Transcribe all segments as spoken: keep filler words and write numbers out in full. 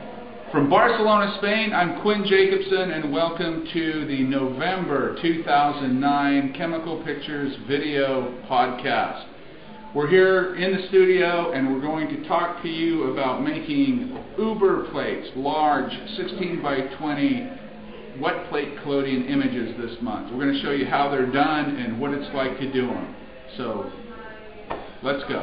From Barcelona, Spain, I'm Quinn Jacobson, and welcome to the November two thousand nine Chemical Pictures Video Podcast. We're here in the studio, and we're going to talk to you about making uber plates, large sixteen by twenty wet plate collodion images this month. We're going to show you how they're done and what it's like to do them. So, let's go.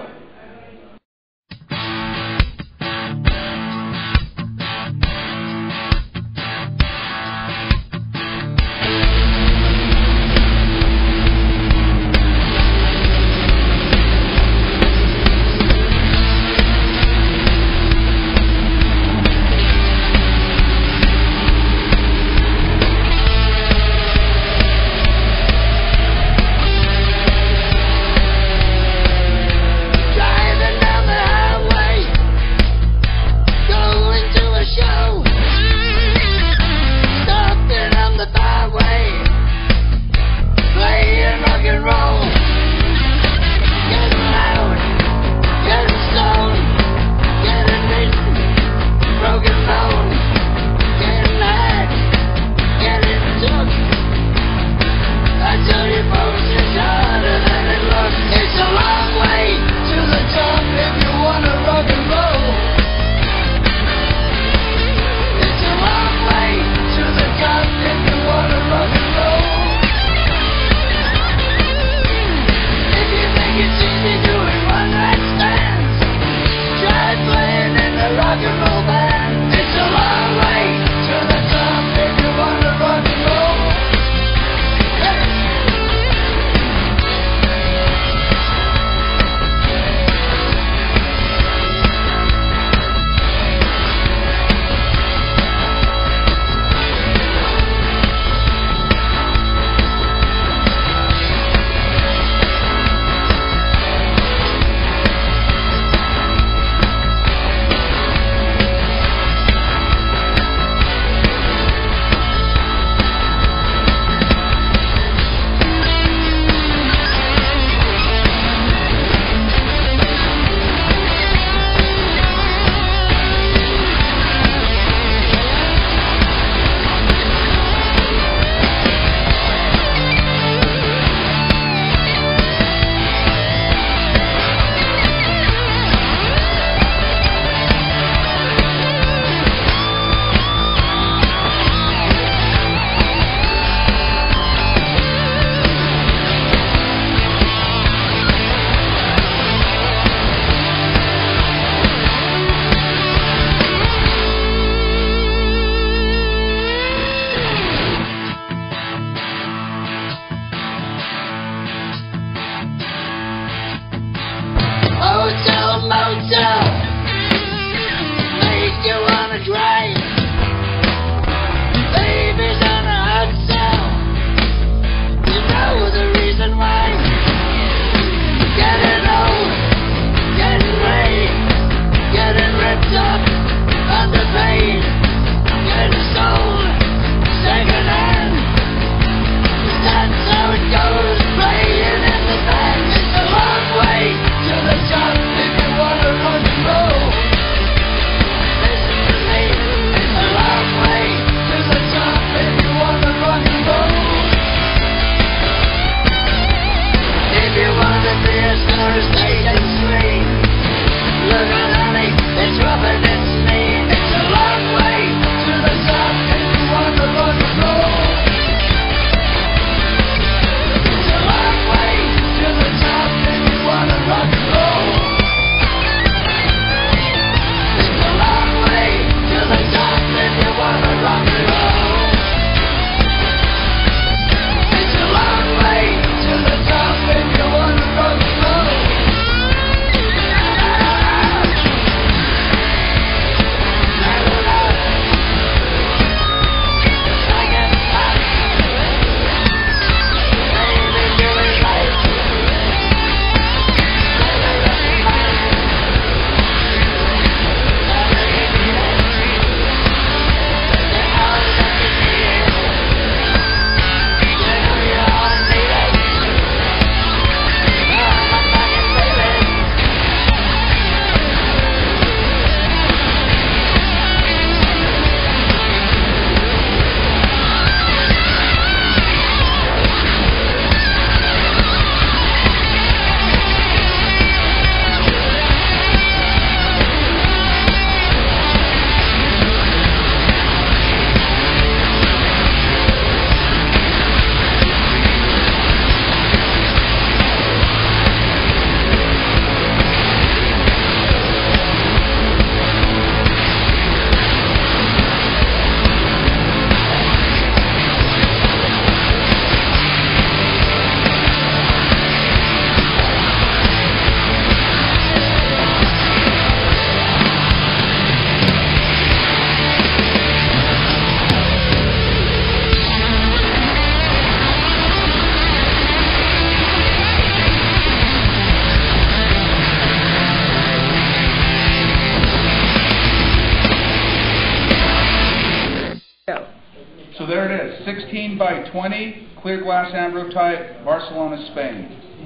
So there it is, sixteen by twenty, clear glass ambrotype, Barcelona, Spain.